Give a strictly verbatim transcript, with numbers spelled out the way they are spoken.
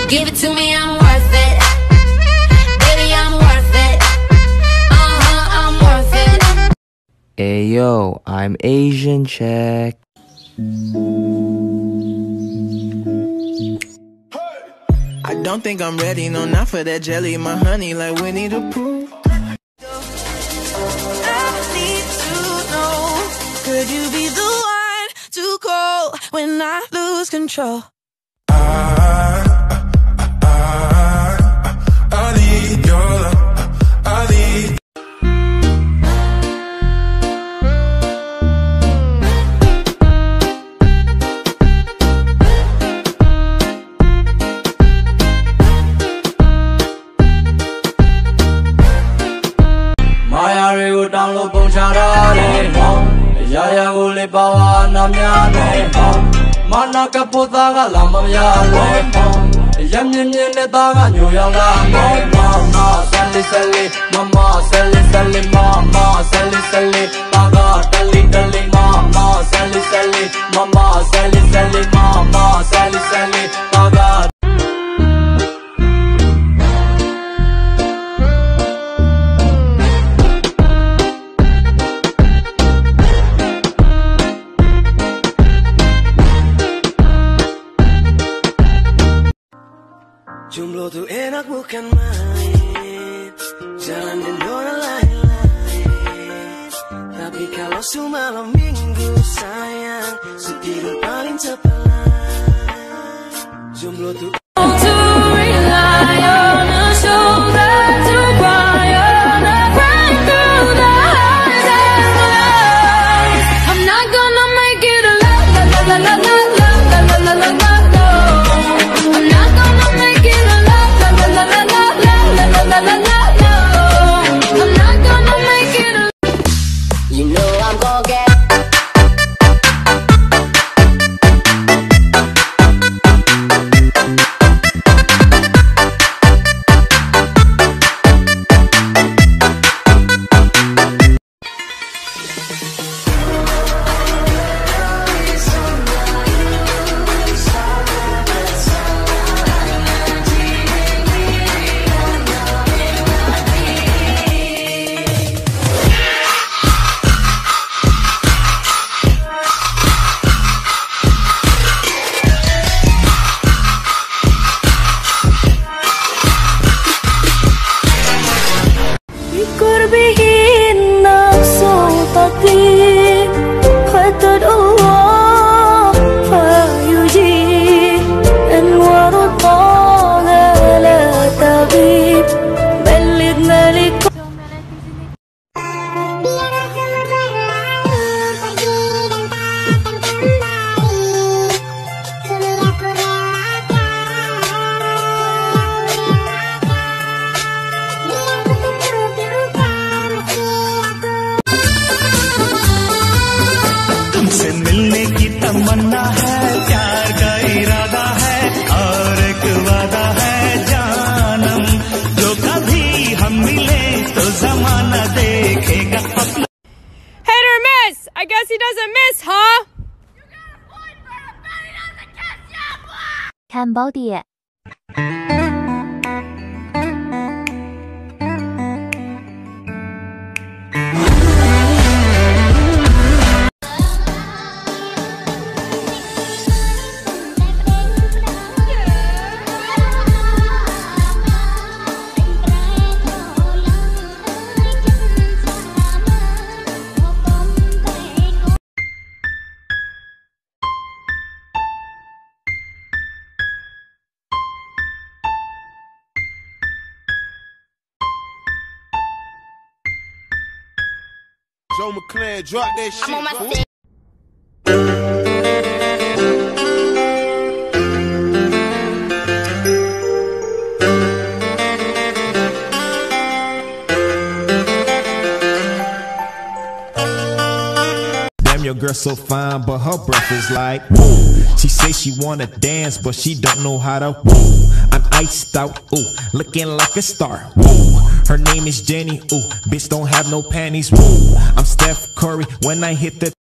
Give it to me, I'm worth it. Baby, I'm worth it. Uh-huh, I'm worth it. Ayo, I'm Asian, check. I don't think I'm ready, no, not for that jelly. My honey like Winnie the Pooh. I need to know, could you be the one to call when I lose control? I, I, I, I need your love, I need. Download bông cha ra để mong ya ya go le bawa na mya để mong mana ka pota ga la ma ya để mong yam yin yin ne ta ga nyu yang la mong mama sali sali mama sali sali mama sali sali ta ga dali dali mama sali sali mama sali sali mama sali sali ta ga. Jomblo tuh enak bukan main, jalan dan zona lain-lain. Tapi kalau semalam minggu sayang, setidur paling cepat. Jomblo tuh To rely on a shoulder to cry on, a cry through the highs and lows. I'm not gonna make it a la la la la la la la la la la la la. I'm not gonna make it a la la la la la la la la la la la. I'm not gonna make it a. You know I'm gonna get. तमन्ना है, प्यार का इरादा है और एक वादा है जानम, जो कभी हम मिले तो जमाना देखेगा अपना। Hit or miss? I guess he doesn't miss, huh? You got a point for a bet he doesn't kiss, yeah, boy! Cambodia. Joe McClain, drop that shit. I'm on my stick. Damn, your girl so fine, but her breath is like woo. She say she wanna dance, but she don't know how to woo. I'm iced out, ooh, looking like a star, woo. Her name is Jenny, ooh, bitch don't have no panties, woo. I'm Steph Curry when I hit the